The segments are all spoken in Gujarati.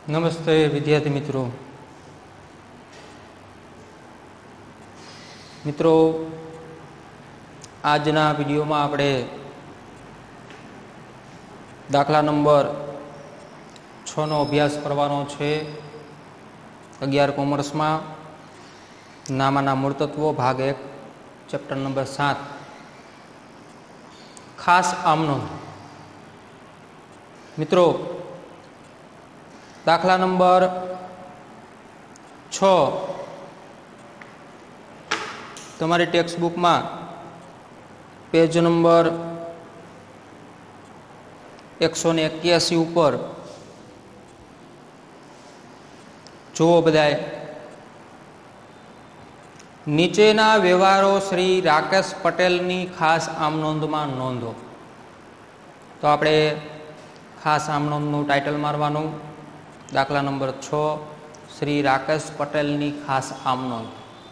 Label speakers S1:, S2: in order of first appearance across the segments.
S1: નમસ્તે વિદ્યાર્થી મિત્રો આજના વિડીયોમાં આપણે દાખલા નંબર 6 નો અભ્યાસ કરવાનો છે। 11 કોમર્સમાં નામાના મૂળ તત્વો ભાગ 1 ચેપ્ટર નંબર 7 ખાસ આમનોંધ। મિત્રો દાખલા નંબર 6 તમારી ટેક્સ્ટ બુકમાં પેજ નંબર 181 ઉપર જુઓ બધાએ, નીચેના વ્યવહારો શ્રી રાકેશ પટેલની ખાસ આમનોંધમાં નોંધો। તો આપણે ખાસ આમનોંધનું ટાઇટલ મારવાનું, દાખલા નંબર 6 શ્રી રાકેશ પટેલની ખાસ આમનોંધ।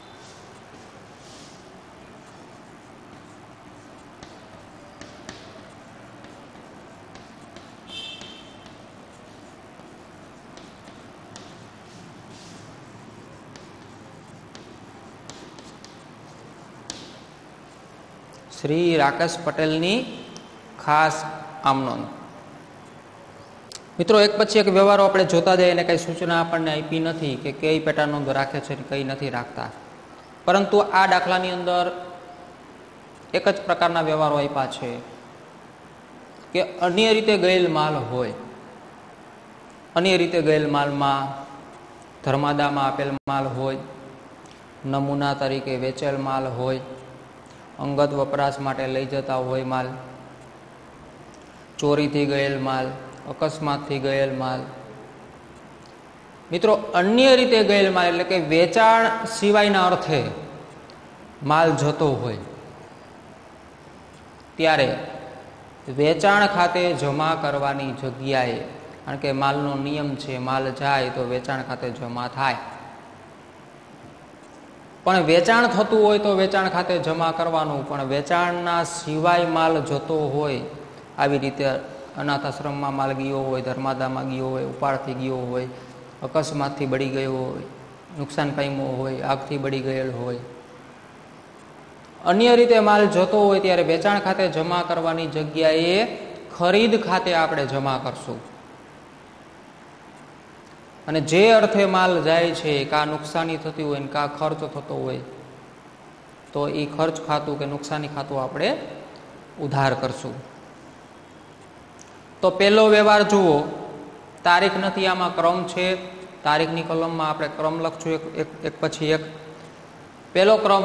S1: શ્રી રાકેશ પટેલની ખાસ આમનોંધ। મિત્રો એક પછી એક વ્યવહારો આપણે જોતા જઈએ, એને કઈ સૂચના આપણને આપી નથી કે કઈ પેટા નોંધ રાખે છે કઈ નથી રાખતા, પરંતુ આ દાખલાની અંદર એક જ પ્રકારના વ્યવહારો આપ્યા છે કે અન્ય રીતે ગયેલ માલ હોય, અન્ય રીતે ગયેલ માલમાં ધર્માદામાં આપેલ માલ હોય, નમૂના તરીકે વેચેલ માલ હોય, અંગત વપરાશ માટે લઈ જતા હોય માલ, ચોરીથી ગયેલ માલ, અકસ્માતથી ગયેલ માલ। મિત્રો અન્ય રીતે ગયેલ માલ એટલે કે વેચાણ સિવાયના અર્થે માલ જતો હોય ત્યારે વેચાણ ખાતે જમા કરવાની જગ્યાએ, કારણ કે માલનો નિયમ છે માલ જાય તો વેચાણ ખાતે જમા થાય, પણ વેચાણ થતું હોય તો વેચાણ ખાતે જમા કરવાનું, પણ વેચાણના સિવાય માલ જતો હોય, આવી રીતે અનાથ આશ્રમમાં માલ ગયો હોય, ધર્માદામાં ગયો હોય, ઉપાડથી ગયો હોય, અકસ્માતથી બળી ગયો હોય, નુકસાન પામ્યો હોય, આગથી બળી ગયેલ હોય, અન્ય રીતે માલ જતો હોય ત્યારે વેચાણ ખાતે જમા કરવાની જગ્યાએ ખરીદ ખાતે આપણે જમા કરશું। અને જે અર્થે માલ જાય છે, કા નુકસાની થતી હોય ને કા ખર્ચ થતો હોય તો એ ખર્ચ ખાતું કે નુકસાની ખાતું આપણે ઉધાર કરશું। તો પહેલો વ્યવહાર જુઓ, તારીખ નથી, આમાં ક્રમ છે, તારીખની કલમમાં આપણે ક્રમ લખશું એક પછી એક। પહેલો ક્રમ,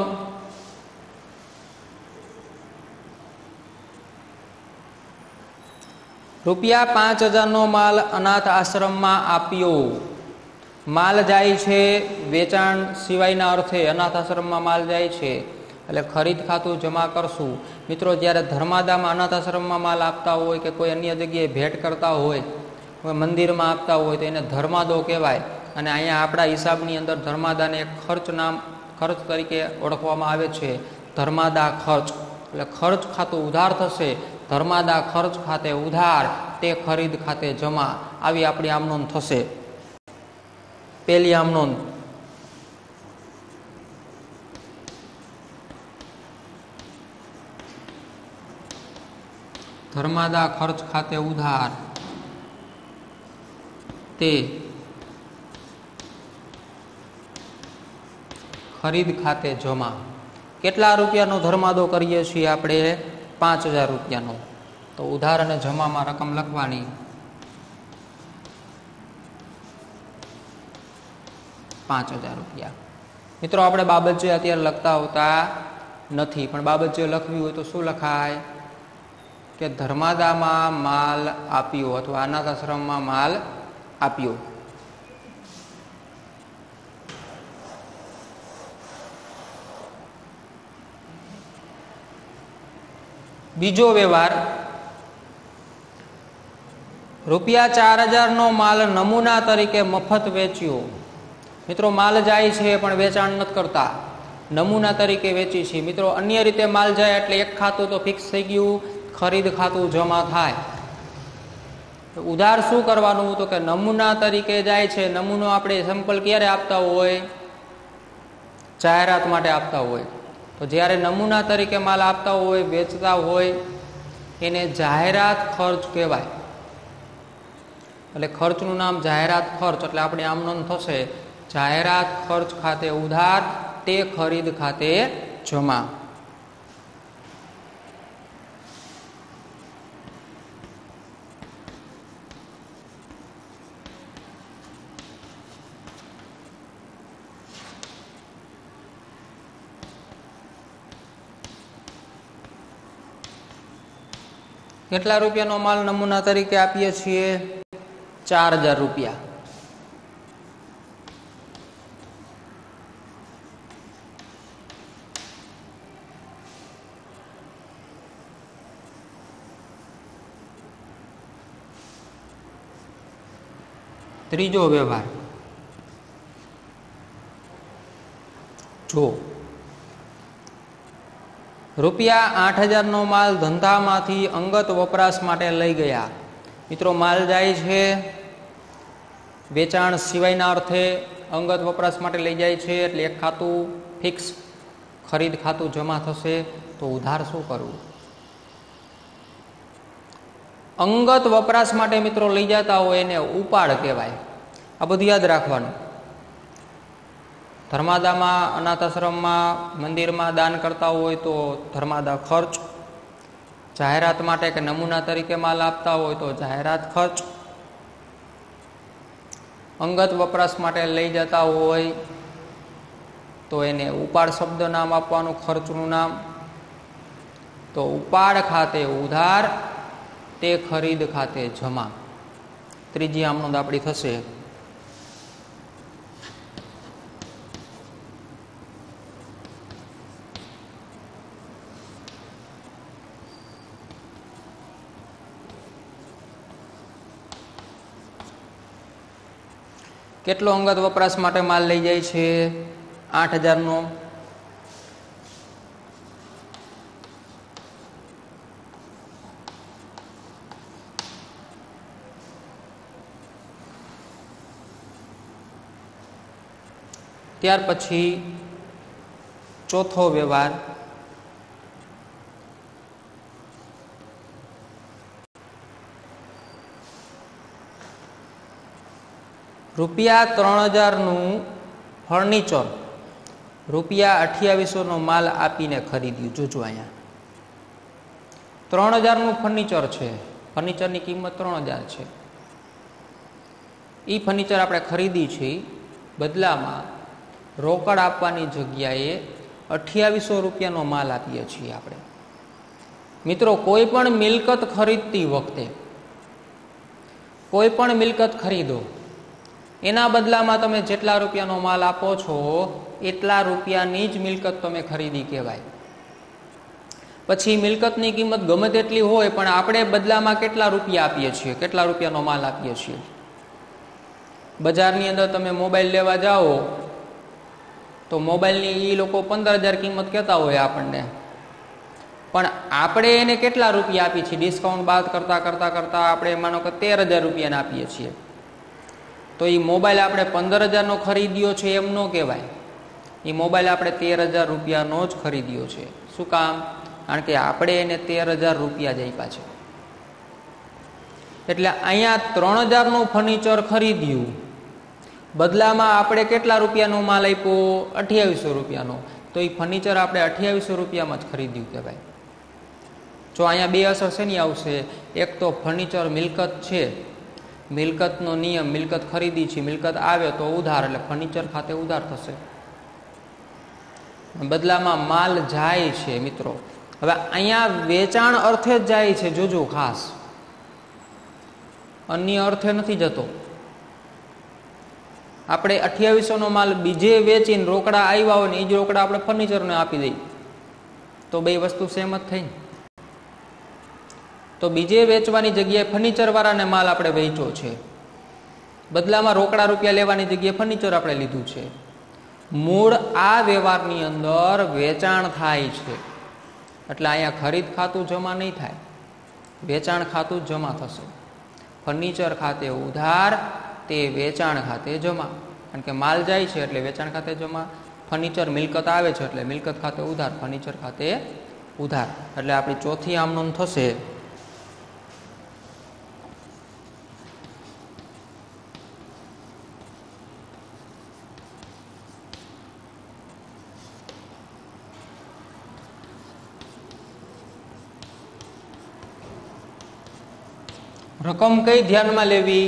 S1: રૂપિયા 5,000નો માલ અનાથ આશ્રમમાં આપ્યો। માલ જાય છે વેચાણ સિવાયના અર્થે, અનાથ આશ્રમમાં માલ જાય છે એટલે ખરીદ ખાતું જમા કરશું। મિત્રો જ્યારે ધર્માદામાં અનાથ આશ્રમમાં માલ આપતા હોય કે કોઈ અન્ય જગ્યાએ ભેટ કરતા હોય, મંદિરમાં આપતા હોય તો એને ધર્માદો કહેવાય, અને અહીંયા આપણા હિસાબની અંદર ધર્માદાને એક ખર્ચ તરીકે ઓળખવામાં આવે છે, ધર્માદા ખર્ચ, એટલે ખર્ચ ખાતું ઉધાર થશે, ધર્માદા ખર્ચ ખાતે ઉધાર, તે ખરીદ ખાતે જમા, આવી આપણી આમનોંધ થશે। પહેલી આમનોંધ, ધર્માદા ખર્ચ ખાતે ઉધાર, તે ખરીદ ખાતે જમા। કેટલા રૂપિયાનો ધર્માદો કરીએ છીએ આપણે? 5,000 રૂપિયાનો। તો ઉધાર અને જમામાં રકમ લખવાની, 5,000 રૂપિયા। મિત્રો આપણે બાબત જે અત્યારે લખતા હોતા નથી, પણ બાબત જે લખવી હોય તો શું લખાય કે ધર્માદામાં માલ આપ્યો અથવા અનાથ આશ્રમમાં માલ આપ્યો। બીજો વ્યવહાર, રૂપિયા 4,000નો માલ નમૂના તરીકે મફત વેચ્યો। મિત્રો માલ જાય છે પણ વેચાણ નથી કરતા, નમૂના તરીકે વેચી છે। મિત્રો અન્ય રીતે માલ જાય એટલે એક ખાતું તો ફિક્સ થઈ ગયું, ખરીદ ખાતું જમા થાય। ઉધાર શું કરવાનું? તો કે નમૂના તરીકે જાય છે. નમૂનો આપણે સેમ્પલ ક્યારે આપતા હોય? જાહેરાત માટે આપતા હોય. તો જ્યારે નમૂના તરીકે માલ આપતા હોય, વેચતા હોય, એને જાહેરાત ખર્ચ કહેવાય. એટલે ખર્ચનું નામ જાહેરાત ખર્ચ. એટલે આપણે આમ નોંધ થશે, જાહેરાત ખર્ચ ખાતે ઉધાર, તે ખરીદ ખાતે જમા. કેટલા રૂપિયાનો માલ નમૂના તરીકે આપીએ છીએ? 4000 રૂપિયા. ત્રીજો વ્યવહાર જો રૂપિયા 8000 નો માલ ધંધામાંથી અંગત વપરાશ માટે લઈ ગયા. મિત્રો, માલ જાય છે વેચાણ સિવાયના અર્થે, અંગત વપરાશ માટે લઈ જાય છે. એટલે એક ખાતું ફિક્સ, ખરીદ ખાતું જમા થશે. તો ઉધાર શું કરવું? અંગત વપરાશ માટે મિત્રો લઈ જતા હોય એને ઉપાડ કહેવાય. આ બધું યાદ રાખવાનું. ધર્માદામાં, અનાથ આશ્રમમાં, મંદિરમાં દાન કરતા હોય તો ધર્માદા ખર્ચ. જાહેરાત માટે કે નમૂના તરીકે માલ આપતા હોય તો જાહેરાત ખર્ચ. અંગત વપરાશ માટે લઈ જતા હોય તો એને ઉપાડ શબ્દ નામ આપવાનું, ખર્ચનું નામ. તો ઉપાડ ખાતે ઉધાર, તે ખરીદ ખાતે જમા. ત્રીજી આમનોંધ આપણી થશે. કેટલો અંગત વપરાશ માટે માલ લઈ જાય છે? 8000 નો. ત્યાર પછી ચોથો વ્યવહાર રૂપિયા 3000 નું ફર્નિચર રૂપિયા 2800 નો માલ આપીને ખરીદ્યું. જોજો અહીંયા 3000 નું ફર્નિચર છે. ફર્નિચરની કિંમત 3000 છે. એ ફર્નિચર આપણે ખરીદી છે, બદલામાં રોકડ આપવાની જગ્યાએ 2800 રૂપિયાનો માલ આપીએ છીએ આપણે. મિત્રો, કોઈ પણ મિલકત ખરીદતી વખતે, કોઈ પણ મિલકત ખરીદો, એના બદલામાં તમે જેટલા રૂપિયાનો માલ આપો છો એટલા રૂપિયાની જ મિલકત તમે ખરીદી કહેવાય. પછી મિલકતની કિંમત ગમે તેટલી હોય પણ આપણે બદલામાં કેટલા રૂપિયા આપીએ છીએ, કેટલા રૂપિયાનો માલ આપીએ છીએ. બજારની અંદર તમે મોબાઈલ લેવા જાઓ તો મોબાઈલની એ લોકો 15000 કિંમત કહેતા હોય આપણને, પણ આપણે એને કેટલા રૂપિયા આપીએ છીએ? ડિસ્કાઉન્ટ બાદ કરતા કરતા કરતા આપણે માનો કે 13000 રૂપિયાને આપીએ છીએ. તો એ મોબાઈલ આપણે 15000 નો ખરીદ્યો છે એમ ન કહેવાય. એ મોબાઈલ આપણે 13000 રૂપિયાનો જ ખરીદ્યો છે. શું કામ? કારણ કે આપણે એને 13000 રૂપિયા જ આપ્યા છે. એટલે અહીંયા 3000 નું ફર્નિચર ખરીદ્યું, બદલામાં આપણે કેટલા રૂપિયાનો માલ આપ્યો? 2800 રૂપિયાનો. તો એ ફર્નિચર આપણે 2800 રૂપિયામાં જ ખરીદ્યું કહેવાય. જો અહીંયા બે અસર શેની આવશે? એક તો ફર્નિચર મિલકત છે, મિલકતનો નિયમ, મિલકત ખરીદી છે, મિલકત આવે તો ઉધાર, એટલે ફર્નિચર ખાતે ઉધાર થશે. બદલામાં માલ જાય છે મિત્રો. હવે અહીંયા વેચાણ અર્થે જ જાય છે, જોજો ખાસ, અન્ય અર્થે નથી જતો. આપણે 2800 નો માલ બીજે વેચીને રોકડા આવ્યા હોય ને એ જ રોકડા આપણે ફર્નિચરને આપી દઈએ તો બે વસ્તુ સેમ જ થઈ. તો બીજે વેચવાની જગ્યાએ ફર્નિચર વાળાને માલ આપણે વેચ્યો છે, બદલામાં રોકડા રૂપિયા લેવાની જગ્યાએ ફર્નિચર આપણે લીધું છે. મૂળ આ વ્યવહારની અંદર વેચાણ થાય છે, એટલે અહીંયા ખરીદ ખાતું જમા નહીં થાય, વેચાણ ખાતું જમા થશે. ફર્નિચર ખાતે ઉધાર, તે વેચાણ ખાતે જમા. કારણ કે માલ જાય છે એટલે વેચાણ ખાતે જમા, ફર્નિચર મિલકત આવે છે એટલે મિલકત ખાતે ઉધાર, ફર્નિચર ખાતે ઉધાર. એટલે આપણી ચોથી આમ નોંધ થશે રકમ કઈ ધ્યાનમાં લેવી?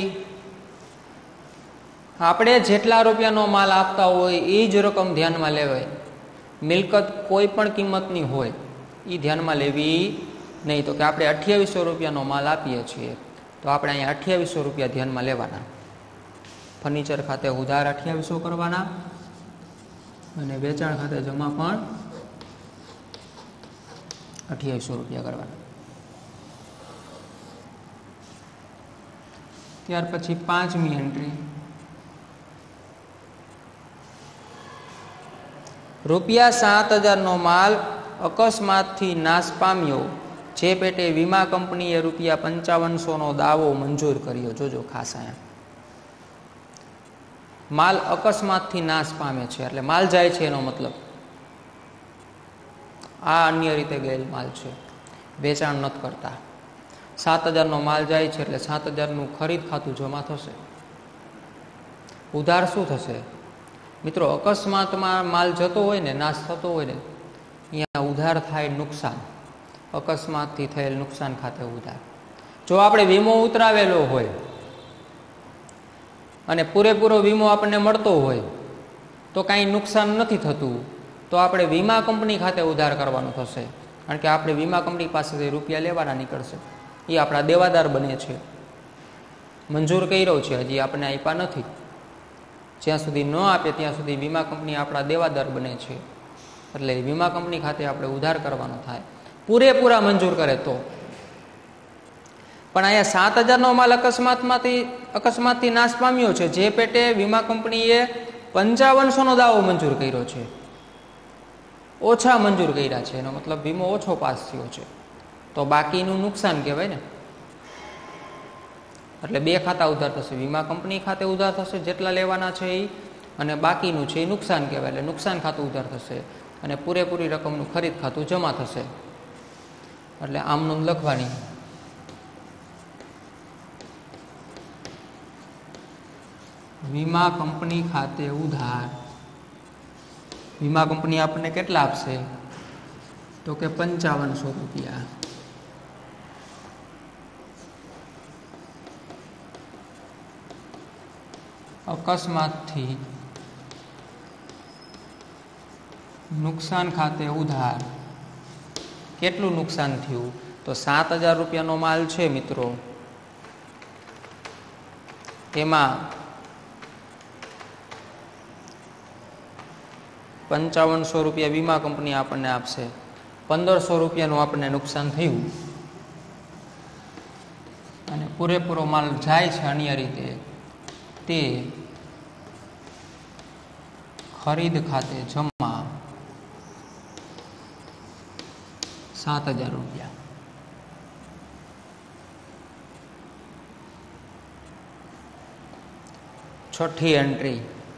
S1: આપણે જેટલા રૂપિયાનો માલ આપતા હોય એ જ રકમ ધ્યાનમાં લેવાય. મિલકત કોઈ પણ કિંમતની હોય એ ધ્યાનમાં લેવી નહીં. તો કે આપણે 2800 રૂપિયાનો માલ આપીએ છીએ તો આપણે અહીંયા 2800 રૂપિયા ધ્યાનમાં લેવાના. ફર્નિચર ખાતે ઉધાર 2800 કરવાના અને વેચાણ ખાતે જમા પણ 2800 રૂપિયા કરવાના. ત્યાર પછી 5મી એન્ટ્રી, ₹7,000નો માલ અકસ્માતથી નાશ પામ્યો, જે પેટે વીમા કંપનીએ ₹5500નો દાવો મંજૂર કર્યો. જોજો ખાસ અહીંયા માલ અકસ્માતથી નાશ પામે છે એટલે માલ જાય છે એનો મતલબ આ અન્ય રીતે ગયેલ માલ છે, વેચાણ નથી કરતા. 7,000નો માલ જાય છે એટલે 7,000નું ખરીદ ખાતું જમા થશે. ઉધાર શું થશે મિત્રો? અકસ્માતમાં માલ જતો હોય ને, નાશ થતો હોય ને, અહીંયા ઉધાર થાય નુકસાન. અકસ્માતથી થયેલ નુકસાન ખાતે ઉધાર. જો આપણે વીમો ઉતરાવેલો હોય અને પૂરેપૂરો વીમો આપણને મળતો હોય તો કાંઈ નુકસાન નથી થતું, તો આપણે વીમા કંપની ખાતે ઉધાર કરવાનું થશે. કારણ કે આપણે વીમા કંપની પાસેથી રૂપિયા લેવાના નીકળશે. એ આપણા દેવાદાર બને છે. મંજૂર કર્યો છે, હજી આપણે આપ્યા નથી. જ્યાં સુધી ન આપે ત્યાં સુધી વીમા કંપની આપણા દેવાદાર બને છે. એટલે વીમા કંપની ખાતે આપણે ઉધાર કરવાનો થાય, પૂરેપૂરા મંજૂર કરે તો. પણ અહીંયા 7,000નો માલ અકસ્માતથી નાશ પામ્યો છે, જે પેટે વીમા કંપનીએ 5500નો દાવો મંજૂર કર્યો છે. ઓછા મંજૂર કર્યા છે, એનો મતલબ વીમો ઓછો પાસ થયો છે, તો બાકીનું નુકસાન કહેવાય ને. એટલે બે ખાતા ઉધાર થશે. વીમા કંપની ખાતે ઉધાર થશે જેટલા લેવાના છે એ, અને બાકીનું છે એ નુકસાન કહેવાય. એટલે નુકસાન ખાતું ઉધાર થશે અને પૂરેપૂરી રકમનું ખરીદ ખાતું જમા થશે. એટલે આમ નોંધ લખવાની. વીમા કંપની ખાતે ઉધાર. વીમા કંપની આપણને કેટલા આપશે? તો કે 5500 રૂપિયા. અકસ્માતથી નુકસાન ખાતે ઉધાર. કેટલું નુકસાન થયું? તો 7,000 રૂપિયાનો માલ છે મિત્રો, એમાં 5500 રૂપિયા વીમા કંપની આપણને આપશે. 1500 રૂપિયાનું આપણને નુકસાન થયું અને પૂરેપૂરો માલ જાય છે અન્ય રીતે, તે ખરીદ ખાતે જમા 7,000 રૂપિયા. છઠ્ઠી એન્ટ્રી,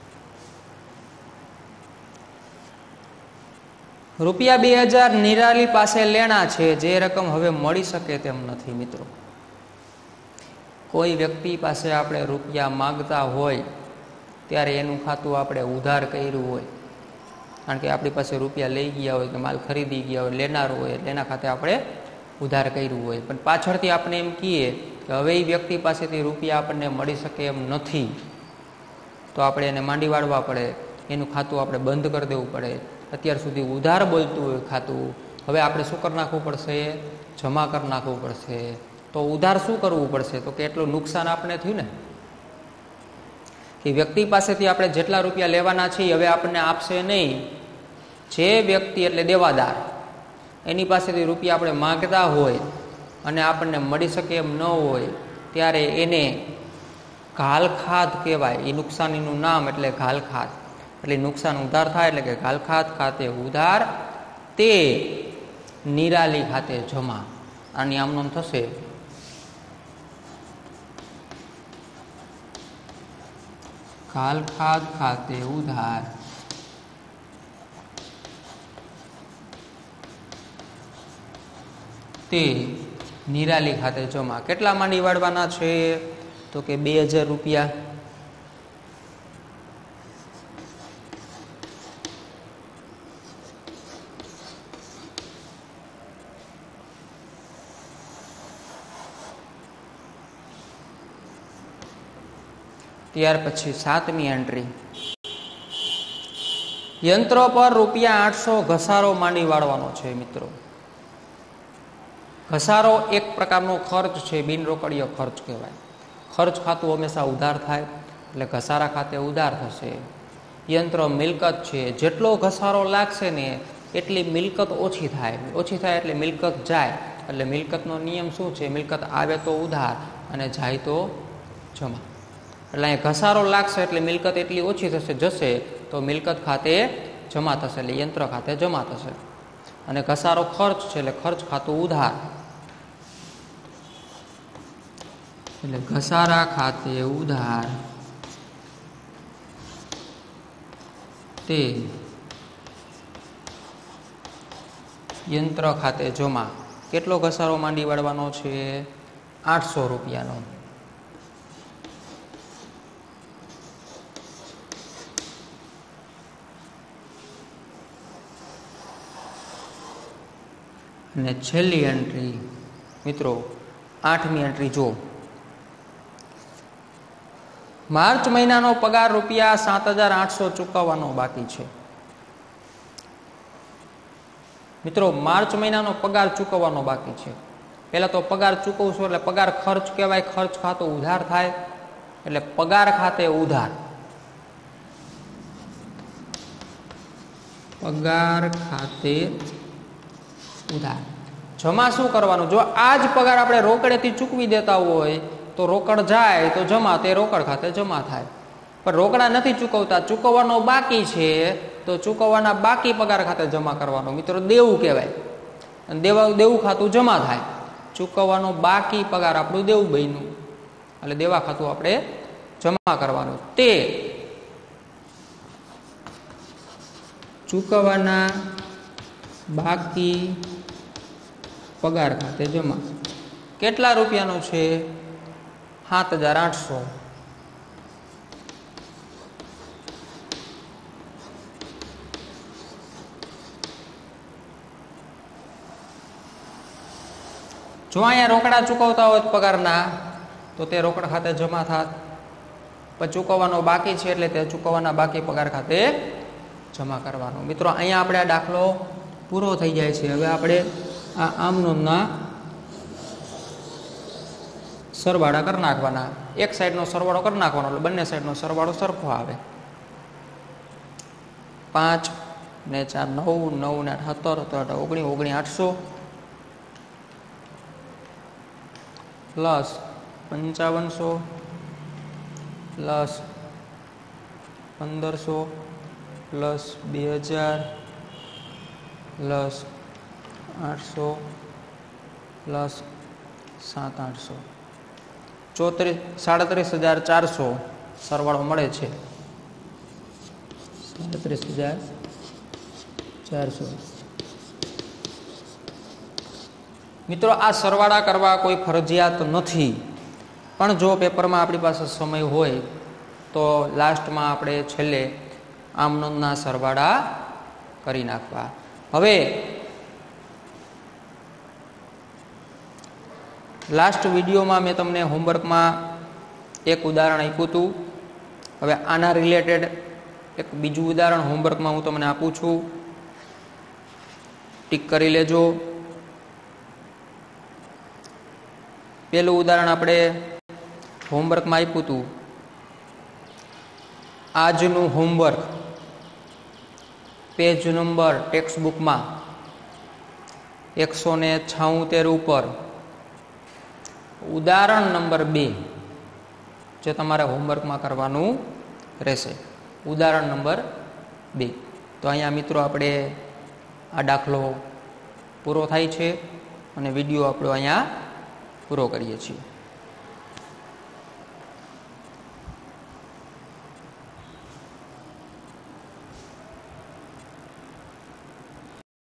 S1: ₹2,000 નિરાલી પાસે લેણા છે, જે રકમ હવે મળી શકે તેમ નથી. મિત્રો, કોઈ વ્યક્તિ પાસે આપણે રૂપિયા માગતા હોય ત્યારે એનું ખાતું આપણે ઉધાર કર્યું હોય, કારણ કે આપણી પાસે રૂપિયા લઈ ગયા હોય કે માલ ખરીદી ગયા હોય, લેનાર હોય એટલે એના ખાતે આપણે ઉધાર કર્યું હોય, પણ પાછળથી આપણે એમ કહીએ કે હવે એ વ્યક્તિ પાસેથી રૂપિયા આપણને મળી શકે એમ નથી, તો આપણે એને માંડી વાળવા પડે, એનું ખાતું આપણે બંધ કરી દેવું પડે. અત્યાર સુધી ઉધાર બોલતું હોય ખાતું, હવે આપણે શું કરી નાખવું પડશે? જમા કરી નાખવું પડશે. તો ઉધાર શું કરવું પડશે? તો કે એટલું નુકસાન આપણે થયું ને, કે વ્યક્તિ પાસેથી આપણે જેટલા રૂપિયા લેવાના છે હવે આપણને આપશે નહીં. જે વ્યક્તિ એટલે દેવાદાર, એની પાસેથી રૂપિયા આપણે માગતા હોય અને આપણને મળી શકે એમ ન હોય, ત્યારે એને ઘાલખાત કહેવાય. એ નુકસાનીનું નામ એટલે ઘાલખાત. એટલે નુકસાન ઉધાર થાય એટલે કે ઘાલખાત ખાતે ઉધાર, તે નિરાલી ખાતે જમા. આની આમ નામ થશે ઘાલખાદ ખાતે ઉધાર તે નિરાલી ખાતે જમા. કેટલા માંડી વાળવાના છે? તો કે 2000 રૂપિયા. ત્યાર પછી 7મી એન્ટ્રી, યંત્ર પર ₹800 ઘસારો માંડી વાળવાનો છે. મિત્રો, ઘસારો એક પ્રકારનો ખર્ચ છે, બિનરોકડીય ખર્ચ કહેવાય. ખર્ચ ખાતું હંમેશા ઉધાર થાય, એટલે ઘસારા ખાતે ઉધાર થશે. યંત્ર મિલકત છે, જેટલો ઘસારો લાગશે ને એટલી મિલકત ઓછી થાય. ઓછી થાય એટલે મિલકત જાય. એટલે મિલકતનો નિયમ શું છે? મિલકત આવે તો ઉધાર અને જાય તો જમા. એટલે અહીંયા ઘસારો લાગશે એટલે મિલકત એટલી ઓછી થશે, જશે તો મિલકત ખાતે જમા થશે, એટલે યંત્ર ખાતે જમા થશે. અને ઘસારો ખર્ચ છે એટલે ખર્ચ ખાતું ઉધાર, એટલે ઘસારા ખાતે ઉધાર તે યંત્ર ખાતે જમા. કેટલો ઘસારો માંડી વાળવાનો છે? 800 રૂપિયાનો. અને છેલ્લી એન્ટ્રી મિત્રો 8મી એન્ટ્રી જો, માર્ચ મહિનાનો પગાર ₹7,800 ચૂકવવાનો બાકી છે. મિત્રો, માર્ચ મહિનાનો પગાર ચૂકવવાનો બાકી છે. પહેલા તો પગાર ચૂકવશો એટલે પગાર ખર્ચ કહેવાય, ખર્ચ ખાતો ઉધાર થાય, એટલે પગાર ખાતે ઉધાર, પગાર ખાતે ઉધાર. જમા શું કરવાનું? જો આ જ પગાર આપણે રોકડેથી ચૂકવી દેતા હોય તો રોકડ જાય તો જમા, તે રોકડ ખાતે જમા થાય. પણ રોકડા નથી ચૂકવતા, ચૂકવવાનો બાકી છે, તો ચૂકવવાના બાકી પગાર ખાતે જમા કરવાનો. મિત્રો, દેવું કહેવાય. અને દેવું ખાતું જમા થાય. ચૂકવવાનો બાકી પગાર આપણું દેવું બન્યું, એટલે દેવા ખાતું આપણે જમા કરવાનું. તે ચૂકવવાના બાકી પગાર ખાતે જમા. કેટલા રૂપિયાનું છે? 7,800. જો અહીંયા રોકડા ચૂકવતા હોય પગારના તો તે રોકડ ખાતે જમા થાત. પણ ચૂકવવાનો બાકી છે એટલે તે ચૂકવવાના બાકી પગાર ખાતે જમા કરવાનો. મિત્રો, અહીંયા આપણે આ દાખલો પૂરો થઈ જાય છે. હવે આપણે આ આમનોમના સરવાળા કરી નાખવાના. એક સાઈડનો સરવાળો કરી નાખવાનો એટલે બંને સાઈડનો સરવાળો સરખો આવે. 5 ને 4 9, 9 ને 8 17, 19, 800 plus 5500 plus 1500 plus 2000 plus 800 plus 7,800 37,400 સરવાળો મળે છે. 37,400. મિત્રો, આ સરવાળા કરવા કોઈ ફરજિયાત નથી, પણ જો પેપરમાં આપણી પાસે સમય હોય તો લાસ્ટમાં આપણે છેલ્લે આમનોંધના સરવાળા કરી નાખવા. હવે લાસ્ટ વિડીયોમાં મેં તમને હોમવર્કમાં એક ઉદાહરણ આપ્યું હતું. હવે આના રિલેટેડ એક બીજું ઉદાહરણ હોમવર્કમાં હું તમને આપું છું, ટીક કરી લેજો. પેલું ઉદાહરણ આપણે હોમવર્કમાં આપ્યું હતું. આજનું હોમવર્ક પેજ નંબર ટેક્સ્ટ બુકમાં 176 ઉપર ઉદાહરણ નંબર 2 જે તમારે હોમવર્કમાં કરવાનું રહેશે. ઉદાહરણ નંબર 2. તો અહીંયા મિત્રો આપણે આ દાખલો પૂરો થાય છે અને વિડીયો આપણો અહીંયા પૂરો કરીએ છીએ.